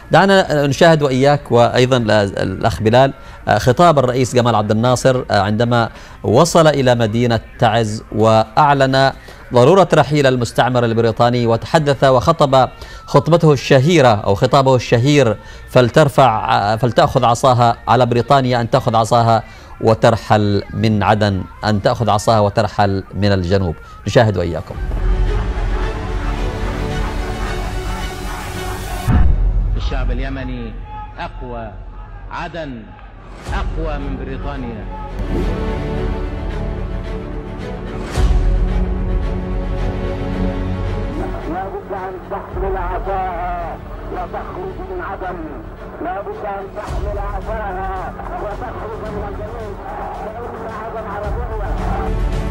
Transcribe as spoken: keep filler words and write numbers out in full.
دعنا نشاهد وإياك وأيضا الأخ بلال خطاب الرئيس جمال عبد الناصر عندما وصل إلى مدينة تعز وأعلن ضرورة رحيل المستعمر البريطاني، وتحدث وخطب خطبته الشهيرة أو خطابه الشهير: فلترفع فلتأخذ عصاها على بريطانيا أن تأخذ عصاها وترحل من عدن، أن تأخذ عصاها وترحل من الجنوب. نشاهد وإياكم. الشعب اليمني أقوى، عدن أقوى من بريطانيا. لا بد أن تحمل عصاها وتخرج من عدن، لا بد أن تحمل عصاها وتخرج من الجنوب، فإن عدن عربية.